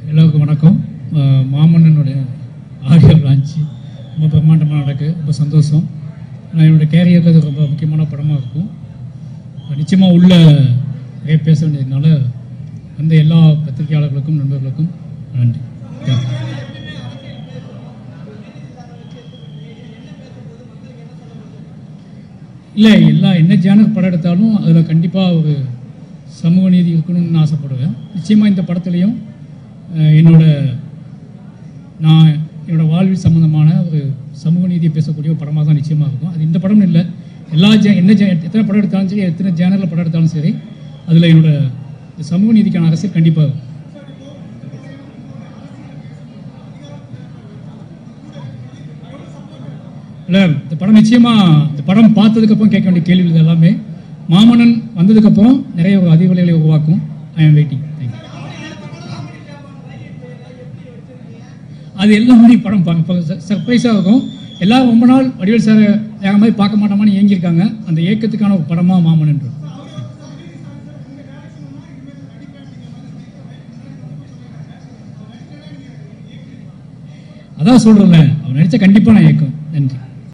எல்லாருக்கும் வணக்கம். மாமன்னனுடைய audio launch ரொம்ப பிரம்மாண்டமாக நடக்குது. ரொம்ப சந்தோஷம். நான் என்னோடய கேரியரில் இது ரொம்ப முக்கியமான படமாக இருக்கும். நிச்சயமாக உள்ள நிறைய பேச வேண்டியதுனால அந்த எல்லா பத்திரிகையாளர்களுக்கும் நண்பர்களுக்கும் நன்றி. இல்லை, என்ன ஜேனர் படம் எடுத்தாலும் அதில் கண்டிப்பாக ஒரு சமூக நீதி இருக்கணும்னு ஆசைப்படுவேன். நிச்சயமாக இந்த படத்துலேயும் என்னோட வாழ்வில் சம்மந்தமான ஒரு சமூக நீதியை பேசக்கூடிய ஒரு படமாக தான் நிச்சயமாக இருக்கும். அது இந்த படம்னு இல்லை, எத்தனை படம் எடுத்தாலும் சரி, எத்தனை ஜேனரில் படம் எடுத்தாலும் சரி, அதில் என்னோட சமூக நீதிக்கான அரசியல் கண்டிப்பாக இல்லை. இந்த படம் நிச்சயமாக இந்த படம் பார்த்ததுக்கப்புறம் கேட்க வேண்டிய கேள்விகள் எல்லாமே மாமன்னன் வந்ததுக்கப்புறம் நிறைய ஒரு அதிர்வலைகளை உருவாக்கும். ஐ ஆம் வெயிட்டிங். தேங்க்யூ. அது எல்லாமே படம் சர்ப்ரைஸாக இருக்கும். எல்லாரும் ரொம்ப நாள் வடிவேல் சார் வேற மாதிரி பார்க்க மாட்டோமான்னு ஏங்கியிருக்காங்க. அந்த ஏக்கத்துக்கான ஒரு படமாக மாமன்னன். அதான் சொல்கிறேன்ல, அவர் நடித்த கண்டிப்பாக நான் ஏக்கம். நன்றி.